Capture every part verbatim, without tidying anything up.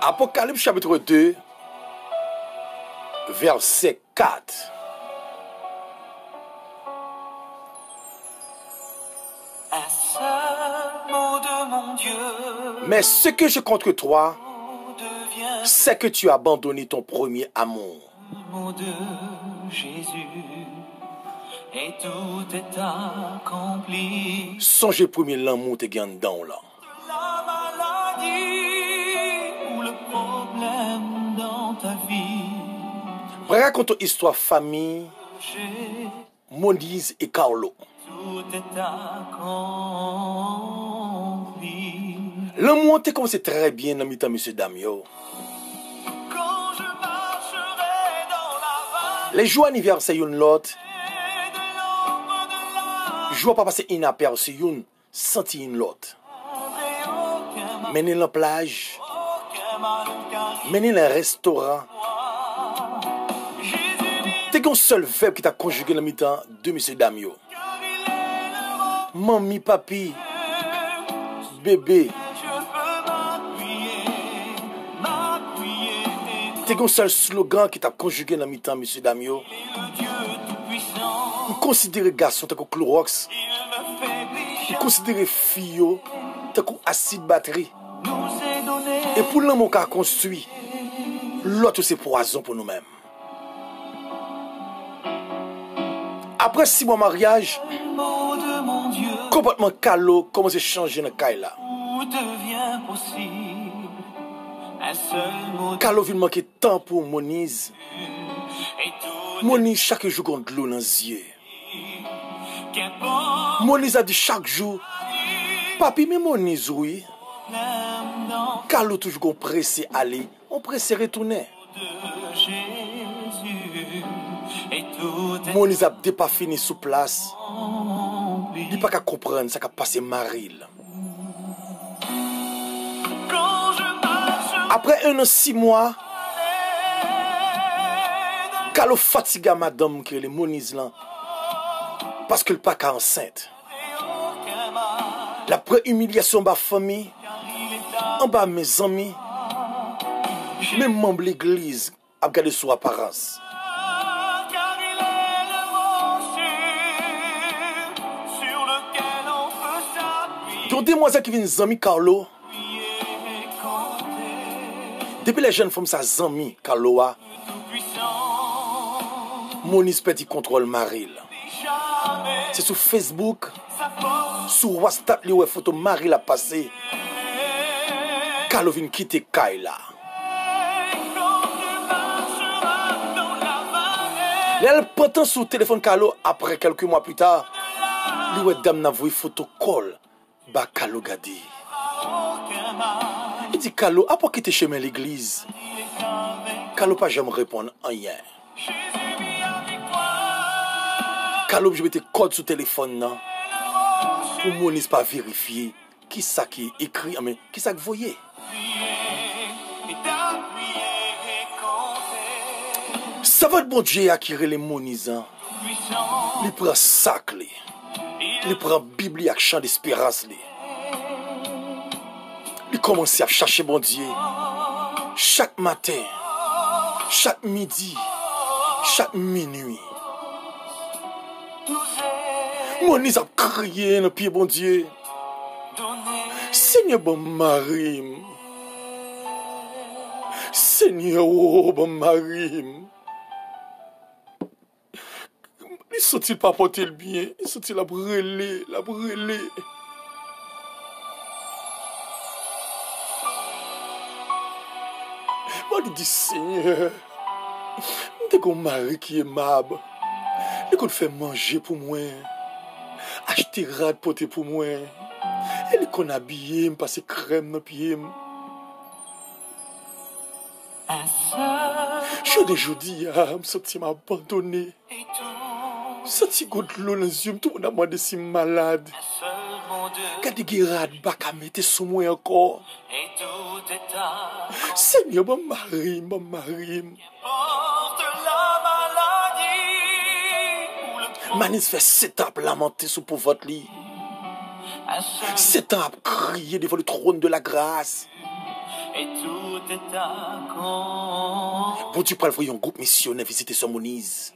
Apocalypse chapitre deux, verset quatre. Un seul mot de mon Dieu. Mais ce que je contre toi, Devient c'est que tu as abandonné ton premier amour. le mot de Jésus. Et tout est accompli. Songez premier l'amour te gagne dedans là. La maladie ou le problème dans ta vie. Raconte ton histoire famille, J'ai Moïse et Carlo. tout est accompli. L'amour te commencé très bien dans mi-temps, monsieur Damio. Quand je marcherai dans la vallée Les jours anniversaires une l'autre, de l'ombre de la je vois pas passer inaperçu une, senti une l'autre. aucun mal, Mener la plage, aucun mal qu'arrive. mener le restaurant. Jésus dit T'es qu'un seul verbe qui t'a conjugué dans mi-temps de monsieur Damio. car il est le roi. Mamie, papi, bébé. Je peux m'appuyer, m'appuyer. T'es qu'un seul slogan qui t'a conjugué dans mi-temps, monsieur Damio. Et le Dieu tout-puissant, Vous considérez garçon t'es comme Clorox. il me fait Vous bouger. considérez fille t'es comme acide batterie. Nous est donné Et pour l'amour qu'a construit, l'autre c'est poison pour nous-mêmes. Après six mois de mariage, le mot de mon Dieu. comportement calo commence à changer dans le cas là. Tout devient possible. Un seul mot de Calo vient manquer de temps pour Moniz. et tout Moniz chaque jour contre de l'eau dans les yeux. qu'importe Moniz a dit chaque jour, papi mais Moniz oui. l'aime dans Calo toujours pressé aller, on pressé retourner. de Jésus. Et tout est Moniz a déjà pas fini sous place. accompli. Il pas qu'à comprendre ça qu'a passé Maril. Quand je marche Après un an six mois, Calo fatiga madame que les Moniz là parce que le pas qu'à enceinte. aucun mal, La pré-humiliation de ma famille, car il est à en bas mes amis, même membre de l'église a regardé sur apparence. car il est le rocher sur lequel on peut s'appuyer. Donc demoiselles qui viennent zami Carlo, Et compter depuis les jeunes femmes sa zami Carlo a, tout-puissant. Moniz petit contrôle Maril. Jamais C'est sur Facebook, sa force sur WhatsApp, li ouais photo Maril a passé. Carlo vient quitter Kaila. quand je marcherai dans la vallée. Elle prend sur le téléphone Carlo après quelques mois plus tard. Li ouais dame n'a vu photo call. Ba Carlo gadi. Aucun mal, Il dit Carlo, après quitter chemin l'église. il est avec Carlo pas jamais répondre rien. Jésus mis la victoire. Carlo je mette code sur téléphone là. Pour Moniz pas vérifier qui ça qui écrit, mais qui ça que vous voyez. Et d'appuyer et compter. Ça va être bon Dieu acquérir les Moniz. Hein. Puissant, Il prend sac li. Il prend Bible avec chant d'espérance li. Il commence à chercher bon Dieu. Chaque matin, chaque midi, chaque minuit. nous est Moniz a crié dans le pied bon Dieu. donné. Seigneur bon mari. Seigneur oh bon mari. Il sont-ils pas porter le bien? Ils sont-ils la brûler, la brûler? Moi, je dis Seigneur, dès qu'on mari qui est mab, dès qu'on fait manger pour moi, acheter rad porter pour moi, et qu'on habille, me passer crème dans pied. Un seul Je ne jeudi, je me sens abandonné. et tout. Senti goutte l'eau dans les yeux, tout le monde a demandé si malade. Un seul mot de Quand des guérades, bak à mettre sous moi encore. et tout est à Seigneur, mon mari, mon mari. porte la maladie ou le Manis fait sept ans à lamenter sous pour votre lit. un seul Sept ans à crier devant le trône de la grâce. et tout est à compte. Bon Dieu, pour envoyer un groupe missionnaire visiter Sœur Moïse.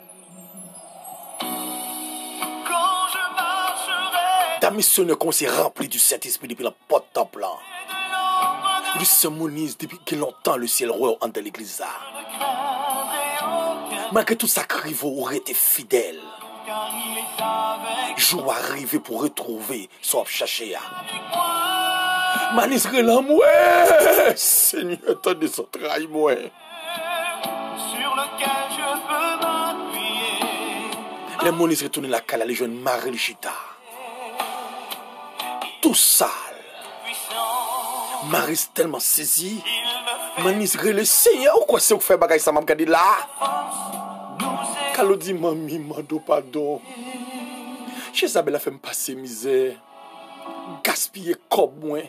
Quand je marcherai Ta missionnaire qu'on s'est rempli du Saint-Esprit depuis la porte temple. de l'ombre de Le Sœur Moïse, depuis que longtemps, le ciel roi entre l'église. ne craindrai aucun, Malgré tout ça, Crivo aurait été fidèle. car il est avec Jour arrivé pour retrouver son chercher. moi. Manis relan moi. Seigneur, attendez son trahi moi. Sur lequel je peux m'appuyer. Les monis retournent la cale, les jeunes Marie Chita. Tout sale. Puissant, Marie est tellement saisi. il me fait Manis le Seigneur, ou quoi c'est que fait bagay ça m'a gadi là? nous Kalo dit mami, mando pardon. Jezabel a fait me passer misère. Gaspiller comme moi.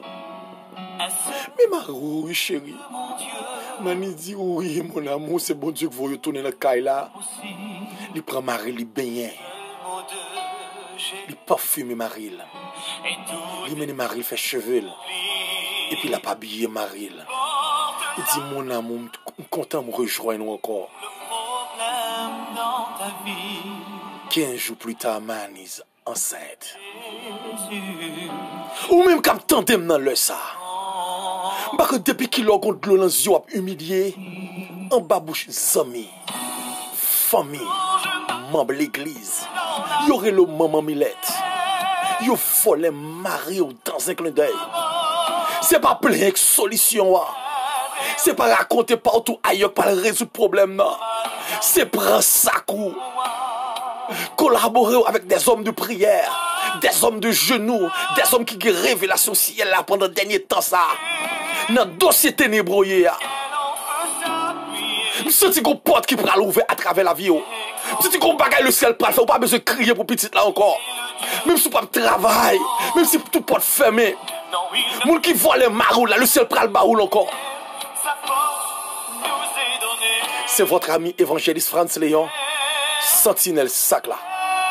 Mais ma oui chérie. mon Dieu Mani dit oui mon amour, c'est bon Dieu que vous retournez la caille là. aussi. Il prend Marie, il baigne. Le mot de Jésus Il parfume Marie. et tout Il mène Marie, il fait cheveux. Et plie. puis il n'a pas habillé Marie. Porte Il dit mon amour, je suis content de me rejoindre encore. le problème dans ta vie. quinze jours plus tard, Manise enceinte. Jésus. Ou même quand t'entends dans le ça. Oh, Parce que depuis qu'il a contre l'eau dans les yeux humilié, en bas bouche, amis, famille, membre de l'église, il y aurait le maman Milette. Il volé Marie dans un clin d'œil. C'est pas plein de solution. C'est pas raconter partout ailleurs pour résoudre le problème. Non. C'est prendre ça coup. Collaborer avec des hommes de prière, des hommes de genoux, des hommes qui ont révélation ciel là pendant le dernier temps ça. Dans le dossier ténébreux, elle en peut s'appuyer. je sens qu'on porte qui pourra l'ouvrir à travers la vie. Je sens qu'on bagaille le ciel pour faire, pas besoin de crier pour petit là encore. Même si pas de travail, même si tout porte fermé. Non, il Moun qui voit les marous là, le ciel prend le baoul encore. sa force nous est donnée. C'est votre ami évangéliste France Léon, Sentinelle Sac là.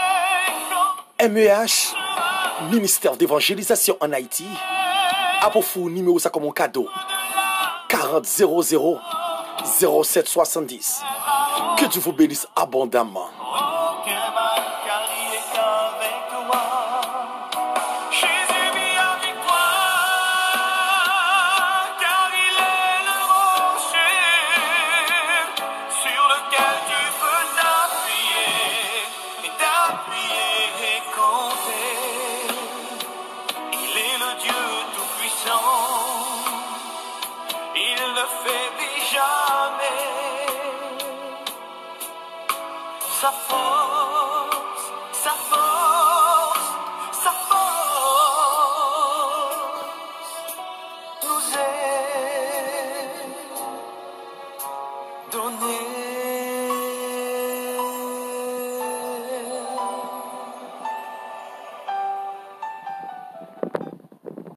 M E H, ministère d'évangélisation en Haïti, a pour vous numéro ça comme un cadeau. quarante zéro zéro zéro sept soixante-dix. Que Dieu vous bénisse abondamment. Aucun mal, car il est avec toi. Jésus vit avec toi, car il est le rocher sur lequel tu peux t'appuyer et t'appuyer et compter. Il est le Dieu tout-puissant, il ne faiblit jamais. Sa force, sa force, sa force nous est donnée.